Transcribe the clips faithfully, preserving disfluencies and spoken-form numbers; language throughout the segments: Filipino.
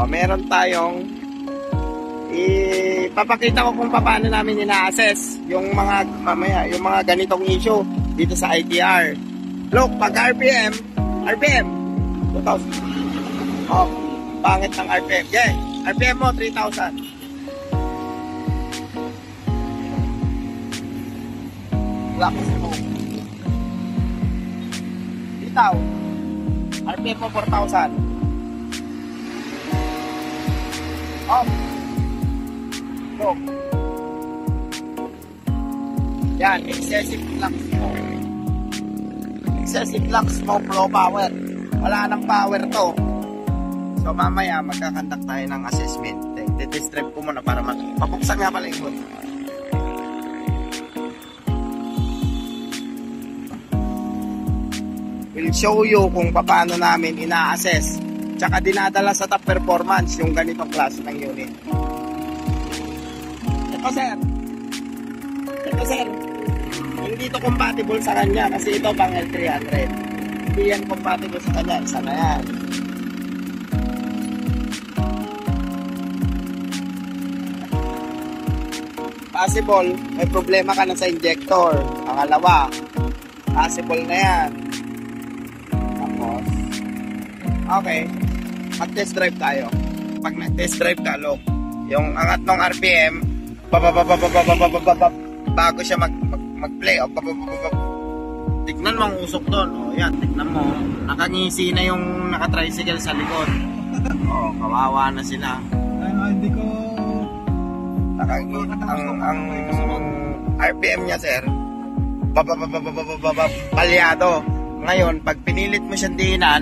meron tayong ipapakita ko kung paano namin ina-assess yung mga mamaya, yung mga ganitong issue dito sa I T R. Look, pag R P M, R P M two thousand. Oh, pangit ng R P M. Okay, R P M mo three thousand. Lakas mo. Bitaw. R P M mo four thousand. Off. Go. Yan, excessive flux smoke. Excessive flux smoke, low power. Wala nang power to. So mamaya magkakandak tayo ng assessment. Test-drive ko muna para mapuksan nga pala yung hood. We'll show you kung paano namin ina-assess tsaka dinadala sa top performance yung ganitong klase ng unit. Ito sir, ito sir, hindi ito compatible sa kanya kasi ito pang L three hundred. Hindi yan compatible sa kanya, isa na yan. Possible, may problema ka na sa injector. Pangalawa, possible na yan. Tapos, okay, mag-test drive tayo. Pag nag-test drive ka, look, yung angat ng R P M, bago siya mag-play, tignan mo ang usok doon. O yan, tignan mo, nakangisi na yung naka-tricycle sa likod. O, kawawa na sila. Ano, hindi ko... Nakangisi, ang, ang R P M niya, sir, palyado. Ngayon, pag pinilit mo siyang diinan,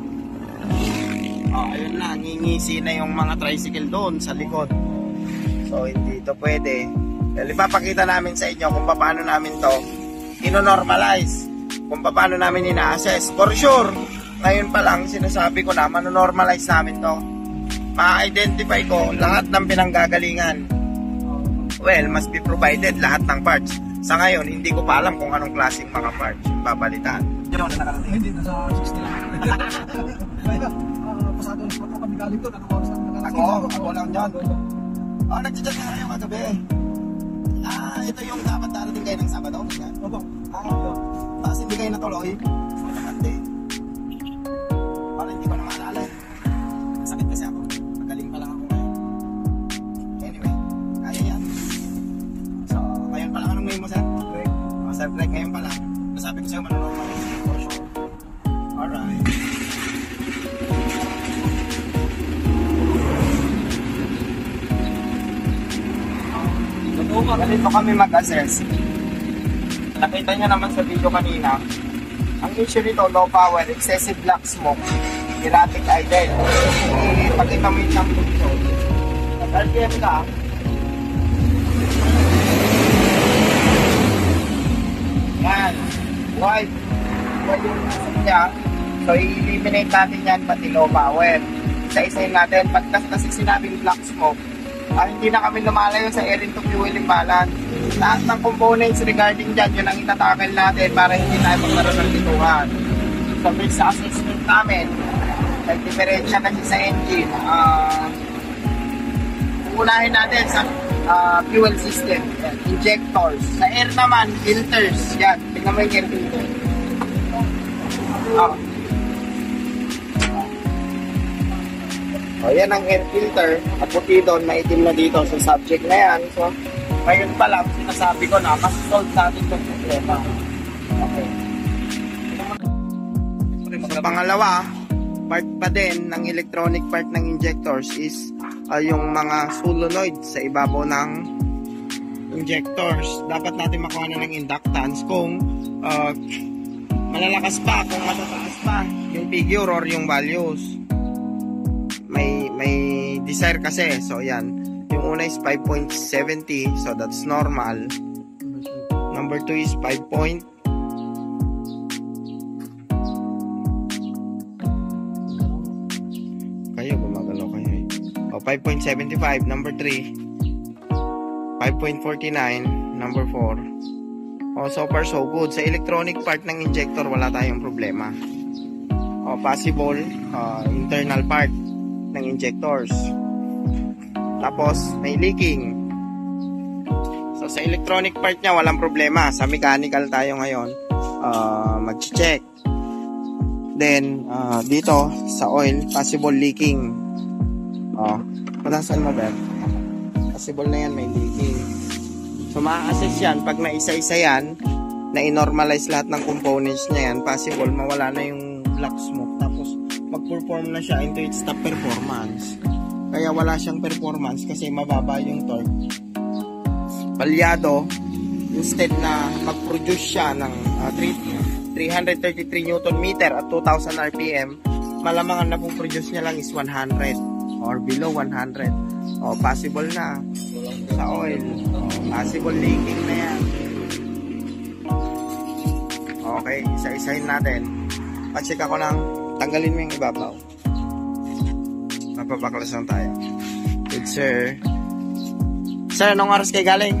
oh, ayun na, ngingisi na yung mga tricycle doon sa likod. So, hindi ito pwede. Well, ipapakita namin sa inyo kung paano namin to ino-normalize, kung paano namin ina-assess. For sure, ngayon pa lang, sinasabi ko na, mano-normalize namin to. Ma-identify ko lahat ng pinanggagalingan. Well, must be provided lahat ng parts. Sa ngayon, hindi ko pa alam kung anong klaseng mga parts yung babalitaan. Hindi na sa system. Kaya, pasado na pa kami galing doon. Ano oras na nakarating? Ako, ako lang dyan. Oh, nagchat-chat na kayo kagabi. Ah, ito yung dapat darating kayo ng Sabado. Opo. Ah, tapos hindi kayo natuloy. Hindi. Para hindi ko na maalala. Sakit kasi ako. Magaling pa lang ako ngayon. Anyway, kaya yan. So, ngayon pa lang anong ngayon mo, sir? Okay. Oh, sir, like ngayon pa lang. Nasabi ko sa'yo, manonormal. For sure. Alright. Ganito kami mag-assess. Nakita nyo naman sa video kanina, ang issue nito, low power, excessive black smoke, erratic idle. Ipakita mo yung sample nito. Nag-R P M ka, yan, white, white yung nasap niya. So, i-eliminate natin yan pati low power. Isa-isayin natin, pag kasi sinabing black smoke, Ah, hindi na kami lumalayo sa air into fuel imbalance. Lahat ng components regarding dyan, yun ang itatakil natin para hindi tayo magkaroon ng bituhan. So, based sa assessment namin, nag-differential na siya sa engine. Uh, unahin natin sa uh, fuel system, yan, injectors. Sa air naman, filters. Yan, tingnan mo yung air filter. Oh. O, yan ang air filter. Kaputi doon, maitim na dito sa subject na yan. So, ngayon pa lang, sinasabi ko na, mas solve natin itong problema. Okay. So, pangalawa, part pa din ng electronic part ng injectors is uh, yung mga solenoid sa ibabaw ng injectors. Dapat natin makuha na ng inductance kung uh, malalakas pa, kung matataas pa yung figure or yung values. May may desire kasi. So yan, yung una is five point seven zero, so that's normal. Number two is five point kayo gumagalaw kayo eh. Oh, five point seven five. Number three, five point four nine. Number four. Oh, so far so good. Sa electronic part ng injector wala tayong problema. Oh, possible uh, internal part. ng injectors. Tapos may leaking. So sa electronic part niya walang problema. Sa mechanical tayo ngayon uh, mag-check. Then uh, dito sa oil possible leaking. Oh, matasan mo ba? Possible na yan may leaking. So ma-assess yan pag naisa-isa yan na i-normalize lahat ng components niya yan, possible mawala na yung black smoke tapos mag-perform na siya into its top performance. Kaya wala siyang performance kasi mababa yung torque. Palyado, instead na mag-produce siya ng uh, three hundred thirty-three newton meter at two thousand R P M, malamang ang napoproduce niya lang is one hundred or below one hundred. O, possible na sa oil. O, possible leaking na yan. Okay, isa-isahin natin. Pa-check ako lang, tanggalin mo yung ibabaw. Mapapaklas lang tayo. Good sir. Sir, anong oras kayo galing?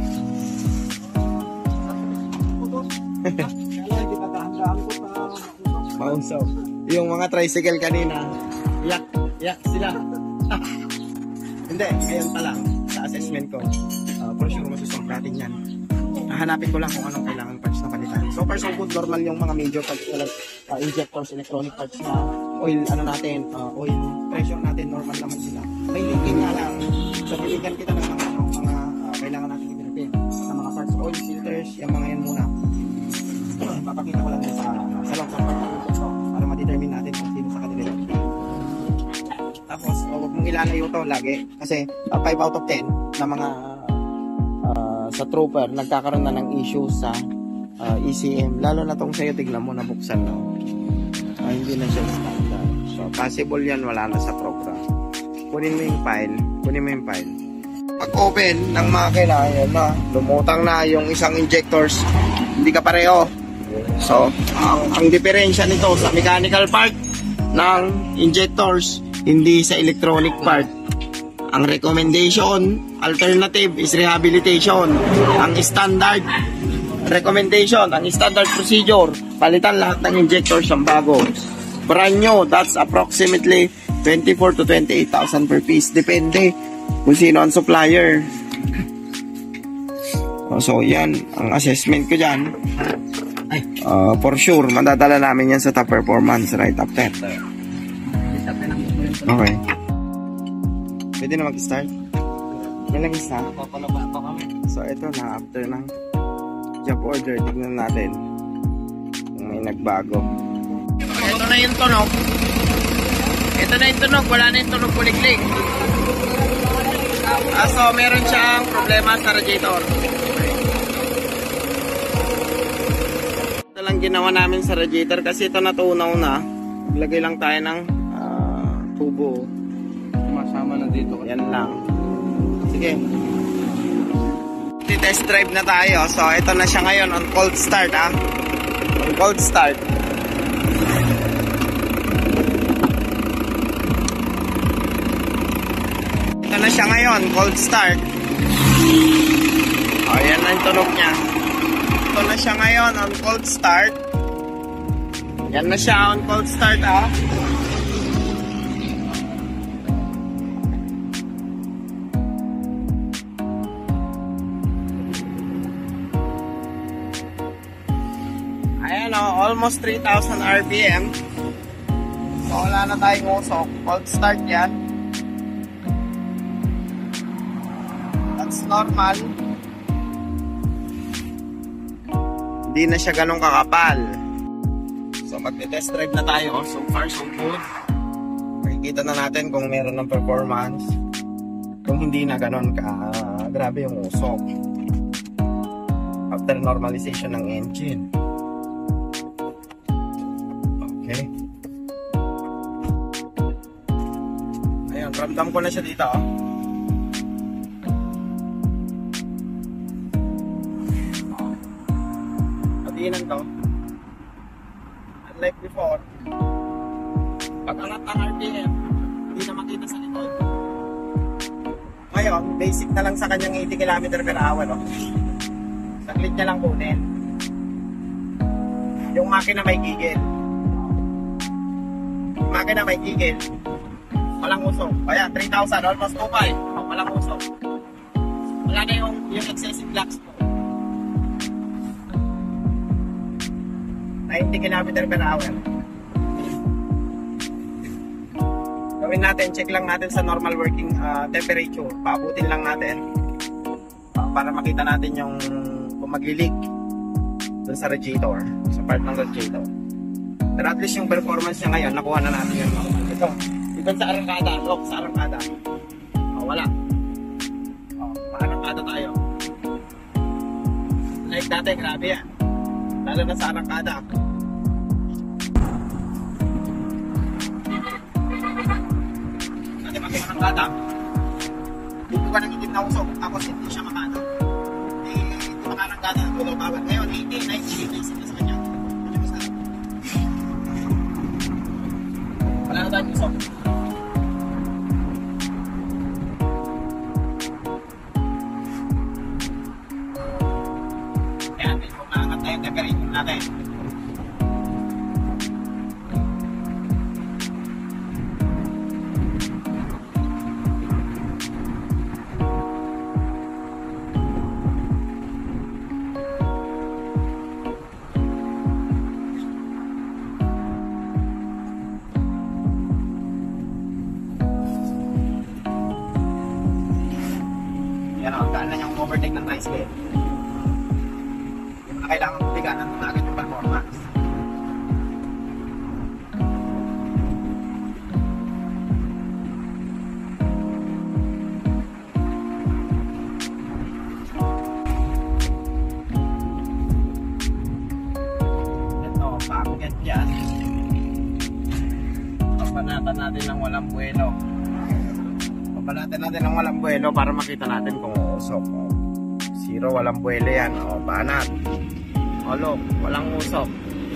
Maunsaw. Yung mga tricycle kanina, yak, yak sila. Hindi, ngayon pa lang sa assessment ko. Uh, for sure, masusumpatin yan. Hanapin ko lang kung anong kailangan parts na palitan. So far so good, normal yung mga major parts na uh, injectors, electronic parts na oil, ano natin, uh, oil pressure natin, normal naman sila. May leaking nga lang. So bibigyan kita ng mga, ano, mga uh, kailangan natin i-repair. Sa mga parts, oil filters, yung mga yan muna. Papakita ko lang sa, sa loob sa part para ma-determine natin kung sino sa kanila. Tapos, huwag mong ilalayo to lagi. Kasi uh, five out of ten na mga sa trooper, nagkakaroon na ng issue sa uh, E C M. Lalo na tong sa'yo, tignan mo, nabuksan na. Uh, hindi na siya standard. So, possible yan, wala na sa program. Kunin mo yung file. Kunin mo yung file. Pag-open ng makina, yan na. Lumutang na yung isang injectors. Hindi ka pareho. So, ang, ang diferensya nito sa mechanical part ng injectors, hindi sa electronic part. Ang recommendation, alternative is rehabilitation. Ang standard recommendation, ang standard procedure, palitan lahat ng injectors ng bago. Brand new, that's approximately twenty-four to twenty-eight thousand per piece. Depende kung sino ang supplier. So, yan, ang assessment ko dyan. Uh, for sure, madadala namin yan sa top performance right after. Okay. Pwede na mag-start? May langis na? So, ito na. After ng job order, tignan natin kung may nagbago. Ito na yung tunog. Ito na yung tunog. Wala na yung tunog kuliglig. Ah, so, meron siyang problema sa radiator. Ito lang ginawa namin sa radiator kasi ito natunaw na. Lagay lang tayo ng uh, tubo. Sama na dito. Yan lang. Sige. Test drive na tayo. So, ito na siya ngayon on cold start, ah. On cold start. Ito na siya ngayon, cold start. O, yan na yung tunog niya. Ito na siya ngayon on cold start. Yan na siya on cold start, ah. Ayan o, almost three thousand R P M. So wala na tayong usok. Cold start yan. That's normal. Hindi na siya ganun kakapal. So magte-test drive na tayo. So far so good. Makikita na natin kung meron ng performance. Kung hindi na ganun ka, grabe yung usok. After normalization ng engine. Okay. Ayan, ramdam ko na siya dito, oh. Padiinan to. Unlike before, pag angat ng R P M, hindi na makita sa likod. Ngayon, basic na lang sa kanyang eighty kilometers per hour, oh. Saglit niya lang kunin. Yung makina may gigil. Makina may gigil. walang usok. Ayan, three thousand, almost two point five. Oh, walang usok. Wala na yung, yung excessive lax po. ninety kilometers per hour. Gawin natin, check lang natin sa normal working uh, temperature. Paabutin lang natin uh, para makita natin yung kung magli-leak dun sa radiator, sa part ng radiator. Pero at least yung performance niya ngayon, nakuha na natin yung normal. Ito, ito sa arangkada, lock sa arangkada. Oh, wala. Oh, maarangkada tayo. Like dati, grabe yan. Lalo na sa arangkada. Dati pag yung arangkada, dito ka nangitim na usok, tapos hindi siya makano. Eh, ito makarangkada, tulo bawat. Ngayon, eighteen, nineteen, nineteen na sa kanya. Wala na tayong usok. Ayan, medyo maangat na yung temperature natin. Yan o, gaan na yung overtake ng rice bed. Yung na kailangan mabigan ng agad yung performance. Ito, packet yan. Papanatan natin ng walang buwelo. Papanatan natin ng walang buwelo para makita natin kung usok. O, zero, walang buwelo yan. O, banat. O, look, walang usok.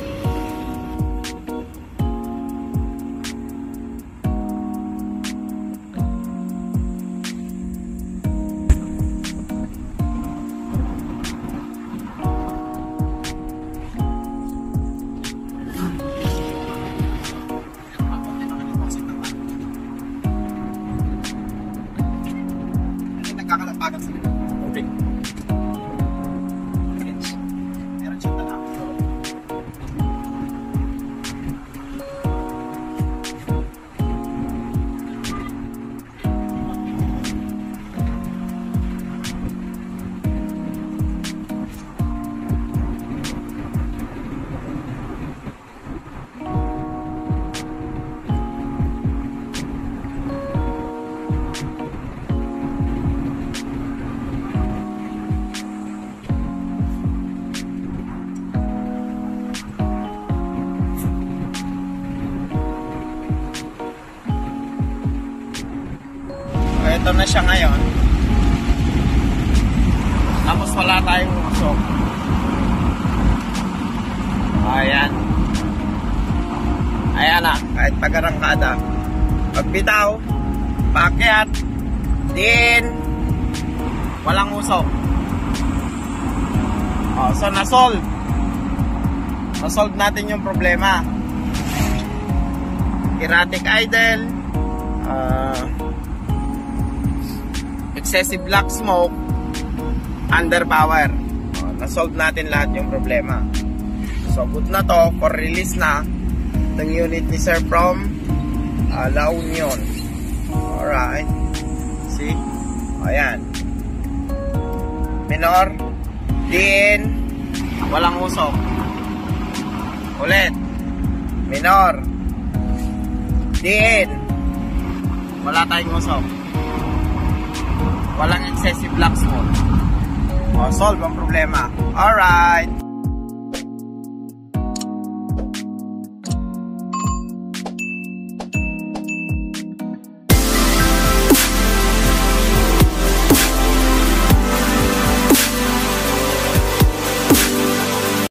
Kakalapagan sa tubig. Meron siyang tanap. Ito na siya ngayon. Tapos wala tayong usok. Ayan. Ayan na. Kahit pag-arangkada. Pagbitaw. Paakyat. Din. Walang usok. Oh, so na-solve. Na-solve natin yung problema. Erratic idle. Ah... Uh, excessive black smoke, under power. Oh, na-solve natin lahat yung problema. So good na to for release na ng unit ni Sir from uh, La Union. Alright. See? Ayan. Minor. Din. Walang usok. Ulit. Minor. Din. Wala tayong usok. Walang excessive black smoke. O, solve ang problema. Alright.